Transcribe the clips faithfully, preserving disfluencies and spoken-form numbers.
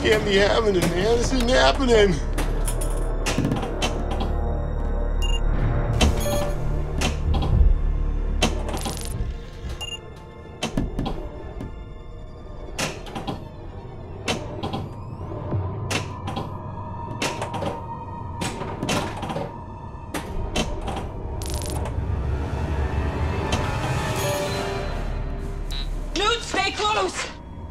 can't be happening, man. This isn't happening. Newt, stay close!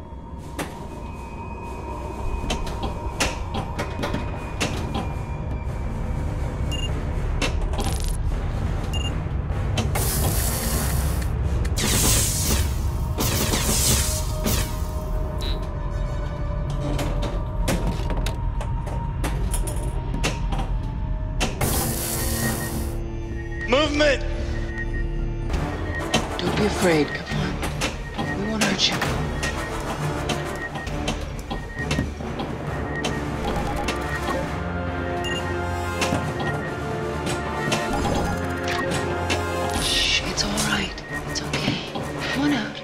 Movement! Don't be afraid, come on. We won't hurt you. Shh, it's all right. It's okay. Come on out.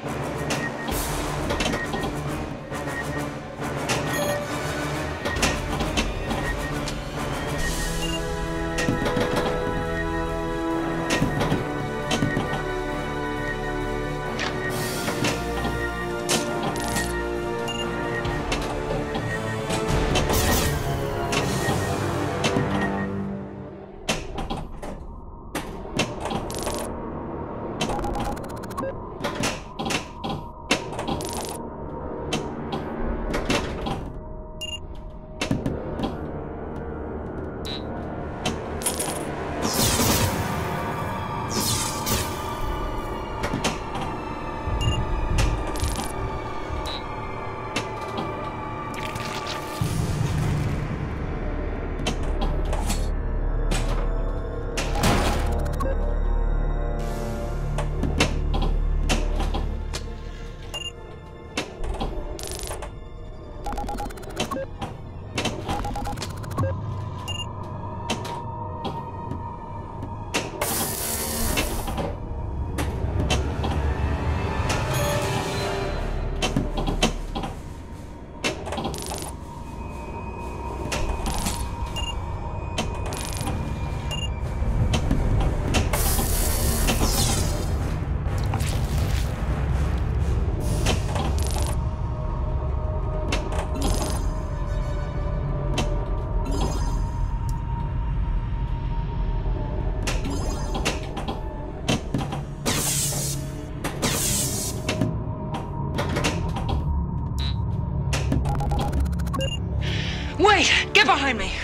Wait! Get behind me!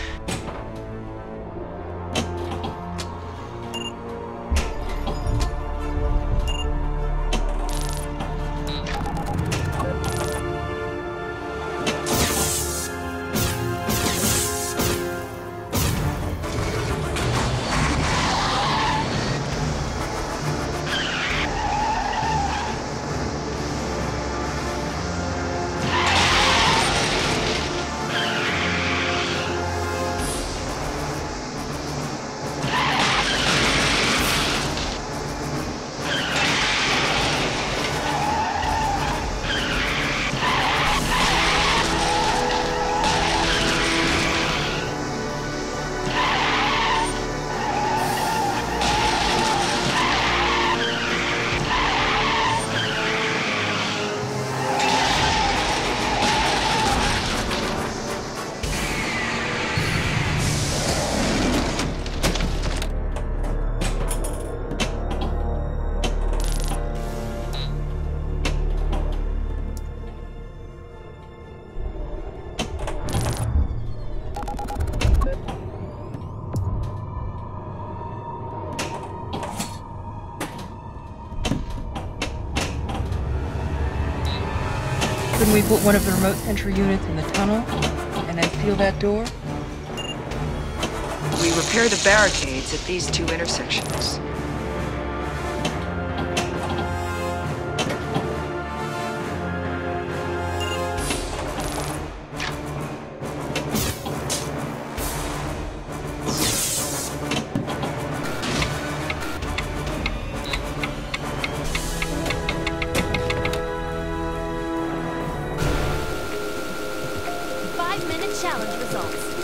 Couldn't we put one of the remote entry units in the tunnel and then seal that door? We repair the barricades at these two intersections. Challenge results.